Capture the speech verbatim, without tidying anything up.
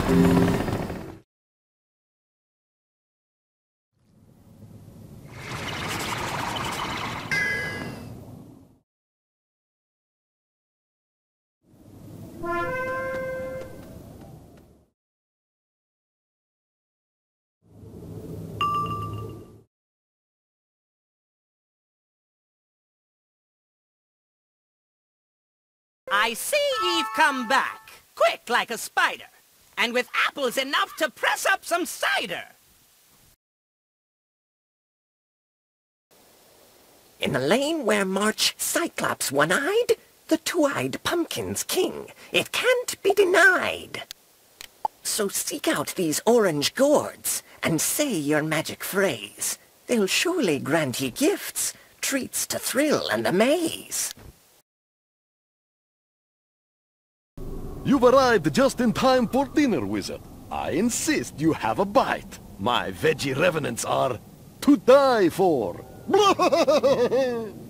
I see ye've come back, quick like a spider, and with apples enough to press up some cider. In the lane where march Cyclops one-eyed, the two-eyed pumpkin's king, it can't be denied. So seek out these orange gourds, and say your magic phrase. They'll surely grant ye gifts, treats to thrill and amaze. You've arrived just in time for dinner, wizard. I insist you have a bite. My veggie revenants are to die for.